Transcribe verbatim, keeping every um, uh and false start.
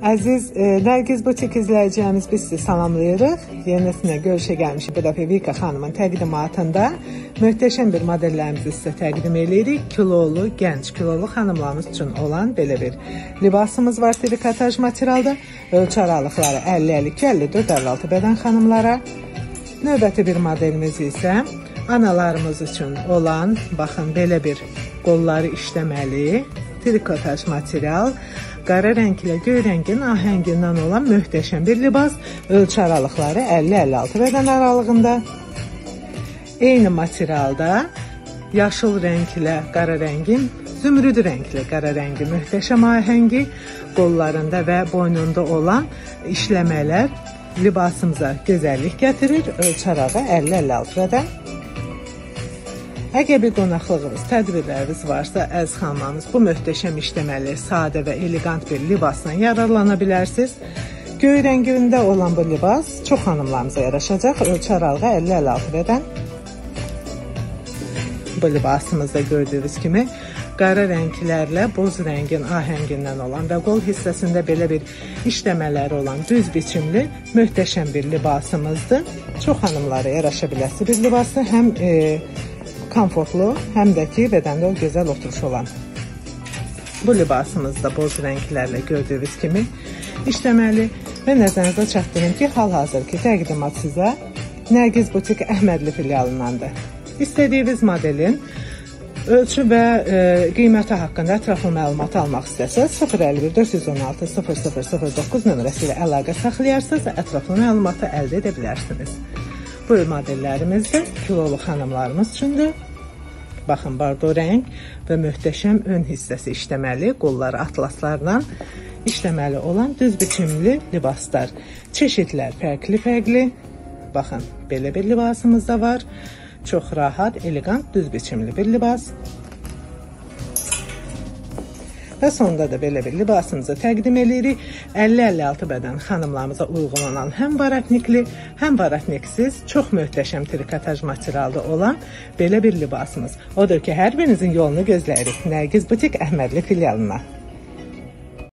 Əziz e, Nərgiz Butik izləyicilərimiz, biz sizi salamlayırıq. Yenisine görüşə gəlmişik. Bu dəfə Vika xanımın təqdimatında möhtəşəm bir modellərimizi sizə təqdim edirik. Kilolu, gənc kilolu xanımlarımız üçün olan belə bir libasımız var trikotaj materialda. Ölçü aralıqları əlli əlli iki, əlli dörd, əlli altı bədən xanımlara. Növbəti bir modelimiz isə analarımız üçün olan, baxın, belə bir qolları işləməli trikotaj material. Qara rənglə göy rəngin ahəngindən olan möhtəşəm bir libas. Ölçü aralıqları əlli əlli altı bədən aralığında. Eyni materialda yaşıl rənglə qara rəngin, zümrüdü rənglə qara rəngi möhtəşəm ahəngi qollarında və boynunda olan işləmələr libasımıza gözəllik gətirir. Ölçü aralığı əlli əlli altı bədən. Əgər bir qonaqlığınız, tədbirləriniz varsa, əziz xanımlarımız, bu möhtəşəm işləməli, sadə və elegant bir libasdan yararlana bilərsiniz. Göy rəngində olan bu libas çox xanımlarımıza yaraşacaq. Ölçü aralığı əlli əlli altı bədən. Bu libasımızda gördüyünüz kimi qara rənglərlə boz rəngin ahəngindən olan və qol hissəsində belə bir işləmələri olan düz biçimli möhtəşəm bir libasımızdır. Çox xanımlara yaraşa biləsi bir libası, həm e, komfortlu, həm də ki, bədəndə o gözəl oturuş olan. Bu libasımızda boz rənglərlə gördüyünüz kimi işləməli və nəzərinizə çatdırım ki, hal-hazırki təqdimat sizə Nərgiz Butik Əhmədli filialındandır. İstədiyiniz modelin ölçü və e, qiyməti haqqında ətraflı məlumat almaq istəsəz, sıfır əlli bir dörd yüz on altı sıfır sıfır sıfır doqquz nömrəsi ilə əlaqə saxlayarsınız və ətraflı məlumatı əldə edə bilərsiniz. Bu modellərimiz də kilolu xanımlarımız üçündür. Baxın, bardo rəng və möhtəşəm ön hissəsi işləməli, qolları atlaslarla işləməli olan düz biçimli libaslar. Çeşidlər fərqli-fərqli. Baxın, belə bir libasımız da var. Çox rahat, elegant, düz biçimli bir libas. Və sonunda da belə bir libasımızı təqdim edirik. əlli əlli altı bədən xanımlarımıza uyğun olan həm varatnikli, həm varatniksiz çox möhtəşəm trikotaj materialda olan belə bir libasımız. Odur ki, hər birinizin yolunu gözləyirik Nərgiz Butik Əhmədli filialına.